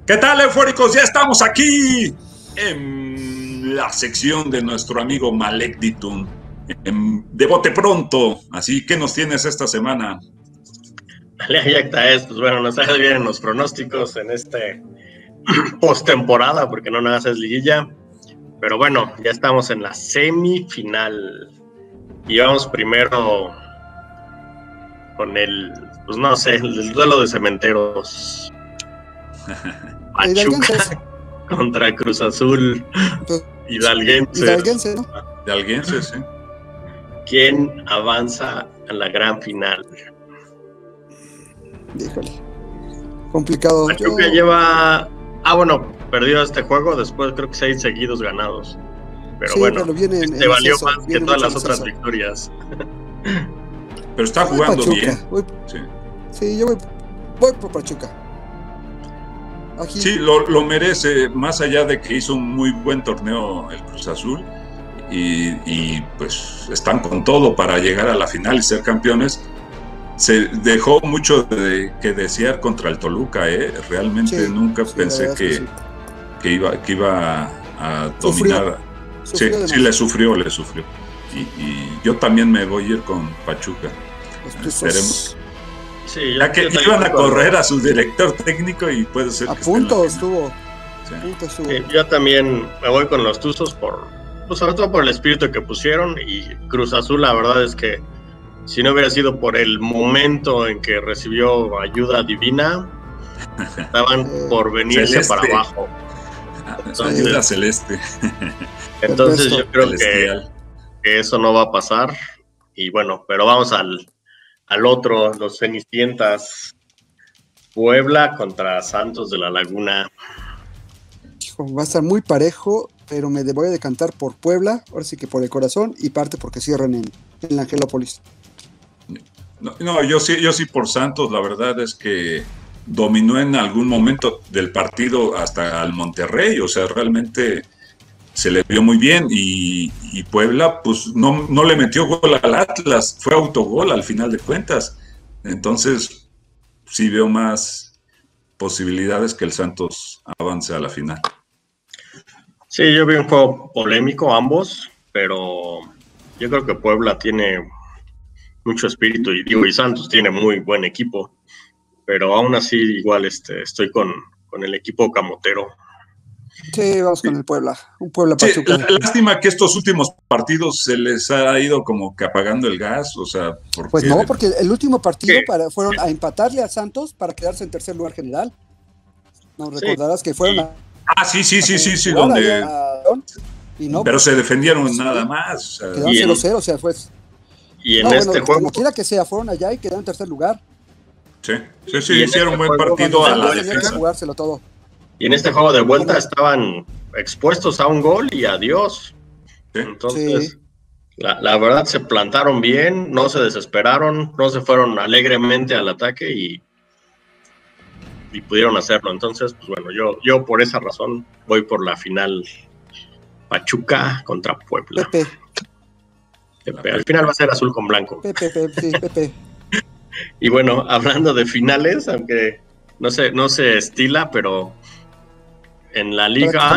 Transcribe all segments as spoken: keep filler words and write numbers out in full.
¿Qué tal, eufóricos? Ya estamos aquí en la sección de nuestro amigo Malek Ditun, de bote pronto. Así que nos tienes esta semana. Alecta es, pues bueno, nos hace bien en los pronósticos en este postemporada, porque no nada es liguilla. Pero bueno, ya estamos en la semifinal. Y vamos primero con el, pues no sé, el duelo de cementeros. Pachuca contra Cruz Azul. Hidalguense. Hidalguense, ¿no? Hidalguense, sí. ¿Quién avanza a la gran final? Híjole. Complicado. Pachuca Yo... lleva... Ah, bueno, perdió este juego, después creo que seis seguidos ganados. Pero sí, bueno, viene este valió eso, más que todas las otras victorias. Pero está jugando Pachuca. bien. Voy... Sí. sí, yo voy, voy por Pachuca. Aquí. Sí, lo, lo merece, más allá de que hizo un muy buen torneo el Cruz Azul y, y pues están con todo para llegar a la final y ser campeones. Se dejó mucho de que desear contra el Toluca, ¿eh? Realmente sí, nunca sí, pensé que, que, sí. que, iba, que iba a dominar. Sufrió. Sufrió sí, sí, le sufrió, le sufrió. Y, y yo también me voy a ir con Pachuca. Pues, Esperemos. Sí, ya que iban a correr a su director técnico y puede ser a que punto estuvo. Sí. A punto estuvo. Sí, yo también me voy con los Tuzos por, pues sobre todo por el espíritu que pusieron, y Cruz Azul, la verdad es que si no hubiera sido por el momento en que recibió ayuda divina, estaban eh, por venirse celeste. Para abajo. Entonces, ayuda celeste. Entonces yo creo que, que eso no va a pasar. Y bueno, pero vamos al Al otro, los Cenicientas. Puebla contra Santos de la Laguna. Va a estar muy parejo, pero me voy a decantar por Puebla, ahora sí que por el corazón, y parte porque cierran en, en la Angelópolis. No, no, yo sí, yo sí por Santos, la verdad es que dominó en algún momento del partido hasta al Monterrey, o sea, realmente se le vio muy bien, y, y Puebla pues no, no le metió gol al Atlas, fue autogol al final de cuentas, entonces sí veo más posibilidades que el Santos avance a la final. Sí, yo vi un juego polémico ambos, pero yo creo que Puebla tiene mucho espíritu, y digo, y Santos tiene muy buen equipo, pero aún así igual este, estoy con, con el equipo camotero. Sí, vamos con el Puebla, un Puebla Pachuca. Sí, lástima que estos últimos partidos se les ha ido como que apagando el gas, o sea, porque... Pues no, porque el último partido para, fueron a empatarle a Santos para quedarse en tercer lugar general. No recordarás sí. que fueron a... Ah, sí, sí, sí, sí, sí, donde... A, y no, pero se defendieron sí, nada más. O sea, quedaron cero cero, o sea, fue... Y en no, este bueno, juego... Como quiera que sea, fueron allá y quedaron en tercer lugar. Sí, sí, sí, hicieron este buen partido a la defensa. Jugárselo todo. Y en este juego de vuelta estaban expuestos a un gol y adiós. Sí. Entonces, sí. La, la verdad se plantaron bien, no se desesperaron, no se fueron alegremente al ataque y, y pudieron hacerlo. Entonces, pues bueno, yo, yo por esa razón voy por la final Pachuca contra Puebla. Pepe. Pepe. Al final va a ser azul con blanco. Pepe, Pepe, sí, Pepe. Y bueno, hablando de finales, aunque no se, no se estila, pero en la Liga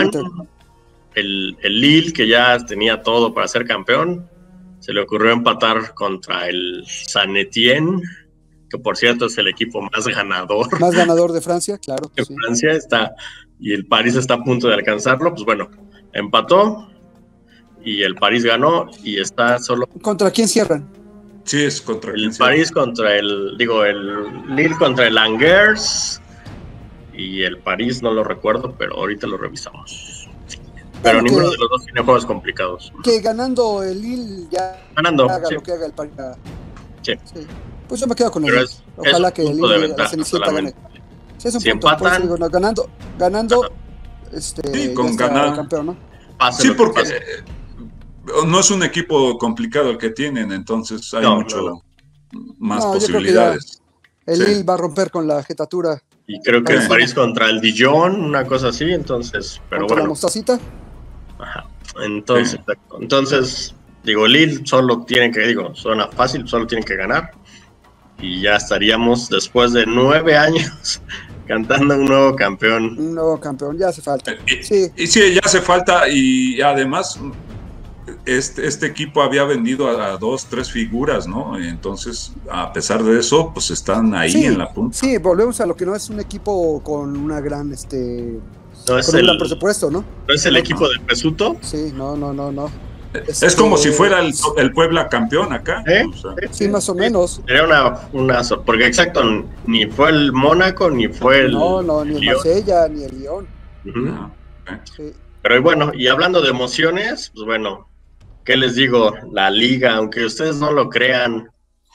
el, el Lille, que ya tenía todo para ser campeón, se le ocurrió empatar contra el Saint Etienne, que por cierto es el equipo más ganador. Más ganador de Francia, claro. En sí. Francia está, y el París está a punto de alcanzarlo. Pues bueno, empató y el París ganó y está solo... ¿Contra quién cierran? Sí, es contra el París contra el, digo, el Lille contra el Angers, y el París no lo recuerdo, pero ahorita lo revisamos. Pero bueno, ninguno que, de los dos tiene juegos complicados. Que ganando el Lille ya ganando, haga sí. lo que haga el París. Sí. sí. Pues yo me quedo con el Lille. Ojalá que el Lille, la Cenicienta gane. Sí, es un si punto, empatan, digo, no, ganando, ganando, este, sí, con ganar campeón, ¿no? Sí, porque eh, no es un equipo complicado el que tienen, entonces hay no, mucho no, no. más no, posibilidades. El sí. Lille va a romper con la jetatura. Y creo que el París contra el Dijon, una cosa así, entonces, pero ¿Contra bueno. la mostacita? Ajá. Entonces, sí. entonces, digo, Lille solo tienen que, digo, suena fácil, solo tienen que ganar. Y ya estaríamos después de nueve años Cantando un nuevo campeón. Un nuevo campeón, ya hace falta. Y Sí, y sí, ya hace falta, y además este, este equipo había vendido a, a dos, tres figuras, ¿no? Entonces, a pesar de eso, pues están ahí sí, en la punta. sí, volvemos a lo que no es un equipo con una gran, este, No es con un el, gran presupuesto, ¿no? ¿no es el equipo de Pesuto? Sí, no, no, no, no. Es Este, como si fuera el, el Puebla campeón acá. ¿Eh? O sea, Sí, más o menos. Sería una, una sor- porque exacto, ni fue el Mónaco, ni fue el No, no, ni el Lyon. Marsella, ni el Lyon. Ujú. no, eh. Sí. Pero y bueno, y hablando de emociones, pues bueno, ¿qué les digo? La liga, aunque ustedes no lo crean,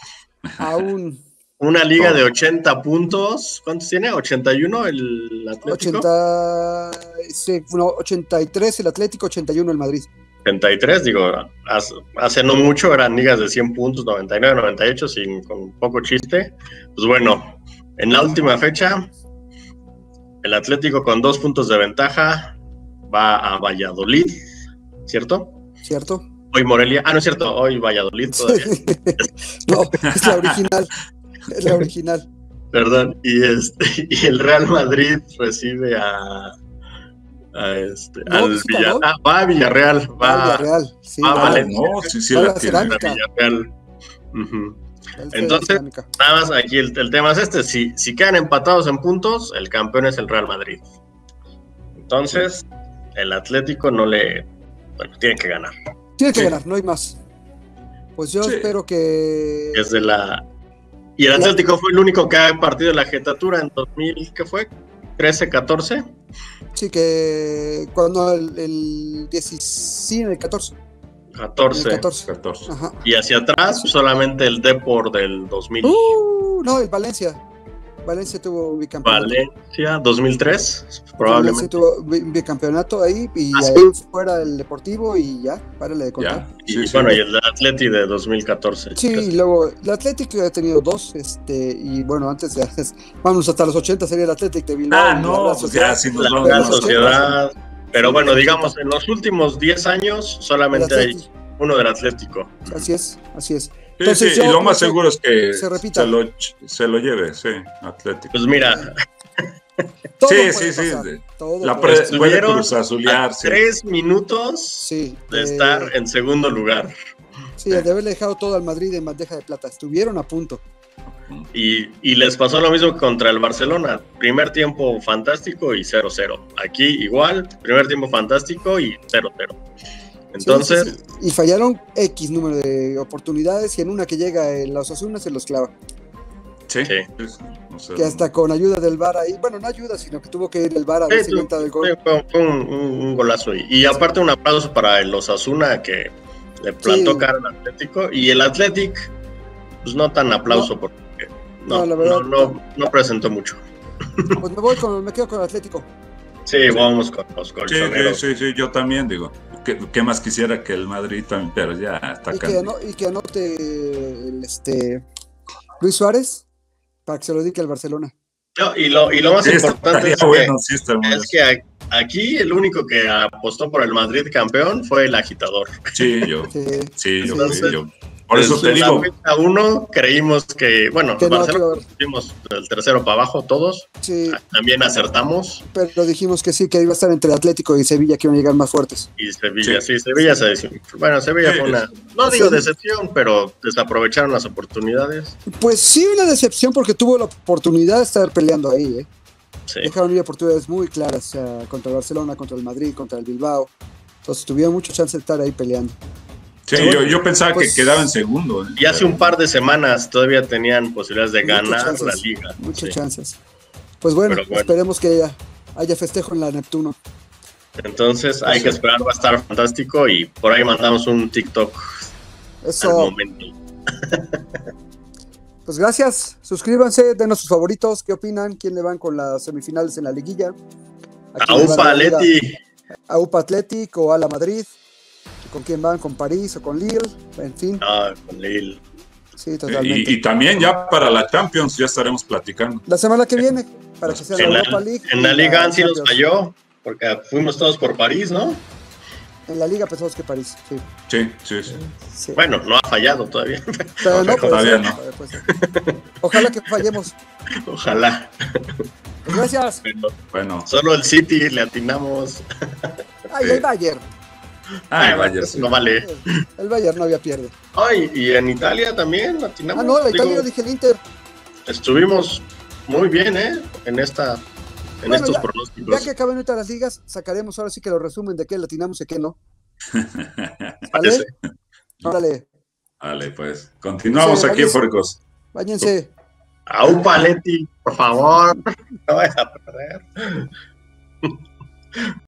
Aún una liga Oh. de ochenta puntos, ¿cuántos tiene? ¿ochenta y uno el Atlético? ochenta, sí, no, ochenta y tres el Atlético, ochenta y uno el Madrid. ochenta y tres, digo, hace, hace no mucho eran ligas de cien puntos, noventa y nueve, noventa y ocho, sin, con poco chiste. Pues bueno, en la última fecha, el Atlético con dos puntos de ventaja va a Valladolid, ¿cierto? ¿Cierto? Hoy Morelia, ah, no es cierto, hoy Valladolid todavía, No, es la original. Es la original. perdón, y este y el Real Madrid recibe a, a este, No, al visita, Villa- ¿no? ah, va a Villarreal, va, Va al Villarreal. Sí, va a va, Ah, Valencia. no, sí, sí Va la la tiene. a cerámica. Villarreal. Ujú. el Fede Entonces, Cerámica. nada más aquí el, el tema es este, si, si quedan empatados en puntos, el campeón es el Real Madrid. Entonces, el Atlético no le, bueno, tiene que ganar. Tiene que Sí. ganar, no hay más. Pues yo Sí. espero que. Es de la... Y el Atlético fue el único que ha partido la jetatura en dos mil, ¿qué fue? trece, catorce. Sí, que cuando el, el diez, sí, en el catorce. catorce. En el catorce. catorce. Ajá. Y hacia atrás, solamente el Depor del dos mil. Uh, no, el Valencia. Valencia tuvo un bicampeonato. Valencia, dos mil tres, Valencia probablemente. tuvo bi- un bicampeonato ahí y Ah, sí. ahí fuera el Deportivo y ya, párale de contar. Ya. Y Sí, sí. bueno, y el Atleti de dos mil catorce. Sí, y luego el Atlético ha tenido dos, este, y bueno, antes de vamos hasta los ochenta sería el Atlético de Bilbao. Ah, y la no, Real pues Sociedad. ya, si nos La vamos. Real Pero- Sociedad. Pero Sí, bueno, sí, digamos, sí. en los últimos diez años solamente El hay Atlético. uno del Atlético. Así es, así es. Sí, Entonces, sí, yo y lo más creo que seguro es que se repita. se lo, se lo lleve, sí, Atlético. Pues mira, Todo Sí, puede sí, sí, pasar, de- todo La puede pre- pasar. puede estuvieron cruzazulear, a sí. tres minutos Sí, de eh, estar en segundo lugar. sí, de haberle dejado todo al Madrid en bandeja de plata. Estuvieron a punto. Y, y les pasó lo mismo contra el Barcelona. Primer tiempo fantástico y cero cero. Aquí igual, primer tiempo fantástico y cero cero. Entonces, Sí, sí, sí. Y fallaron X número de oportunidades y en una que llega el Osasuna se los clava. Sí, Sí. sí, o sea, Que hasta con ayuda del V A R ahí, bueno, no ayuda, sino que tuvo que ir el V A R a ver si sí, cuenta del gol. fue, fue un, un- un golazo. Y, y aparte un aplauso para el Osasuna que le plantó Sí. cara al Atlético. Y el Atlético, pues no tan aplauso porque no, No, la verdad, no, no, no presentó mucho. Pues me voy con, me quedo con el Atlético. Sí, vamos con los sí, colchoneros. sí, sí, sí, yo también digo. ¿Qué, qué más quisiera que el Madrid también? Pero ya está Y acá. que, ano- y que anote el, este Luis Suárez para que se lo dedique al Barcelona. No, y, lo, y lo más Sí, importante estaría es que, bueno, sí, está bueno. es que a- aquí el único que apostó por el Madrid campeón fue el agitador. Sí, yo, Sí, sí, yo, Entonces, sí, yo. Por eso te Desde digo, la fecha uno creímos que, bueno, Que no, Barcelona que- pusimos el tercero para abajo todos, sí, también acertamos, pero dijimos que sí, que iba a estar entre Atlético y Sevilla, que iban a llegar más fuertes. y Sevilla, sí, Sí. Sevilla se decepcionó. Bueno, Sevilla Sí, fue una, es- no digo Sí. decepción, pero desaprovecharon las oportunidades. Pues sí, una decepción porque tuvo la oportunidad de estar peleando ahí, ¿eh? Sí. Dejaron ir oportunidades muy claras, o sea, contra el Barcelona, contra el Madrid, contra el Bilbao. Entonces tuvieron mucha chance de estar ahí peleando. sí, Pero yo, bueno, yo pensaba pues- que quedaba en segundo. ¿eh? Y hace un par de semanas todavía tenían posibilidades de Muchas ganar chances, la liga. Muchas Sí. chances. Pues bueno, Pero bueno. esperemos que haya, haya festejo en la Neptuno. Entonces hay Sí. que esperar, va a estar fantástico y por ahí mandamos un TikTok al Eso, momento. pues gracias. Suscríbanse, denos sus favoritos. ¿Qué opinan? ¿Quién le van con las semifinales en la liguilla? ¿A A quién le van UPA la Liga? Leti. ¿A UPA Atlético o a la Madrid? ¿Con quién van? ¿Con París o con Lille? En fin, Ah, con Lille. sí, totalmente. Y, y también ya para la Champions ya estaremos platicando. La semana que viene, para que sea la En la, Europa League. en y la Liga sí nos Champions. falló, porque fuimos todos por París, ¿no? En la liga pensamos que París, sí. Sí, sí, sí. sí. Bueno, no ha fallado todavía. Pero no, todavía ser, no. Puede ser. Ojalá que fallemos. Ojalá. Pues gracias. Bueno, bueno. Solo el City le atinamos. Ay, sí. El Bayern. Ah, el Bayern. Eso no vale. El Bayern no había pierde. Ay, y en Italia también latinamos. Ah, no, en Italia dije el Inter. Estuvimos muy bien, ¿eh? En esta, en bueno, estos ya, pronósticos. Ya que acaben ahorita las ligas, sacaremos ahora sí que lo resumen de qué latinamos y qué no. ¿Vale? Órale. Vale, pues. Continuamos sí, aquí, Eufóricos. Váyanse. Aupa, Leti, por favor. No vayas a perder.